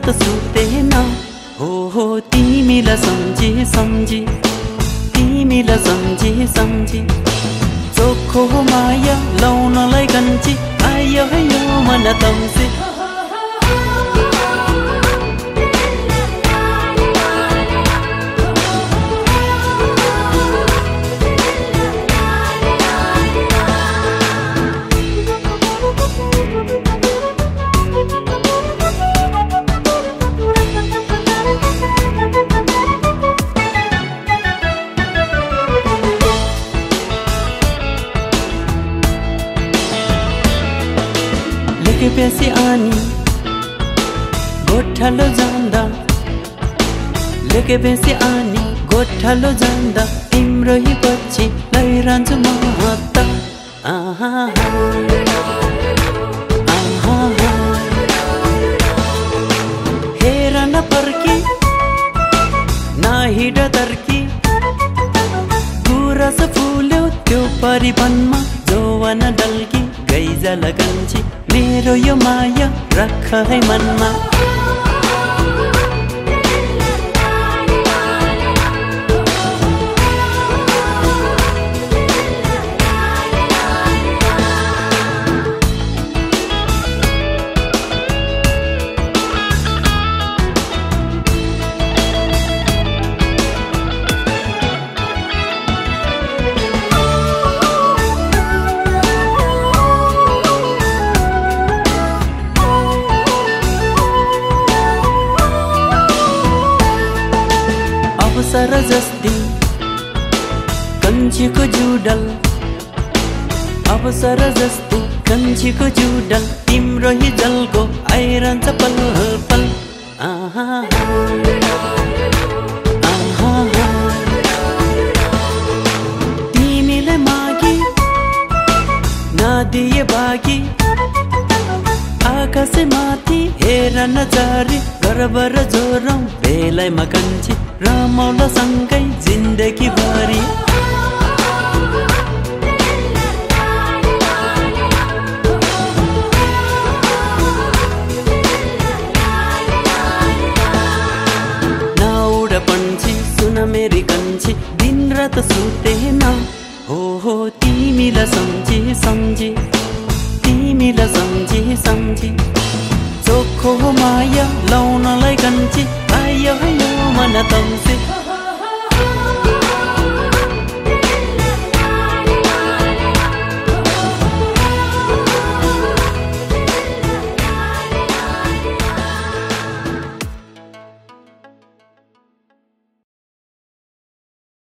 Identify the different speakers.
Speaker 1: रात सुतेन हो तिमीलाई सम्झी सम्झी तिमीलाई सम्झी सम्झी चोखो माया लाउनलाई गन्ची आयो यो मन तम्से लेकेपछि आनी गोठालो जाँदा लेकेपछि आनी गोठालो जाँदा तिम्रो ही पछि लैरहन्छु म त आहा आहा हेर न फर्की नाहिड तर्की गुरस फुल्यो त्यो परिवनमा जौवन डल्की गैजा लगन्ची मेरो यो माया राख है मनमा अवसर जस्ती कञ्चीको जुडल अवसर जस्ती कञ्चीको जुडल तिम्रो ही जलको आइरहन्छ पल पल आहा आहा तिमीले मागी नदिए बागी आकाश माथि हेर नजारी गरबर जोरौं बेलैमा कञ्ची रमाउला सँगै जिन्दगी भरि नौड पन्छी सुन मेरी कन्छी दिन रात सुतेन हो तिमीलाई सम्झी सम्झी तिमीलाई सम्झी सम्झी चोखो माया लाउन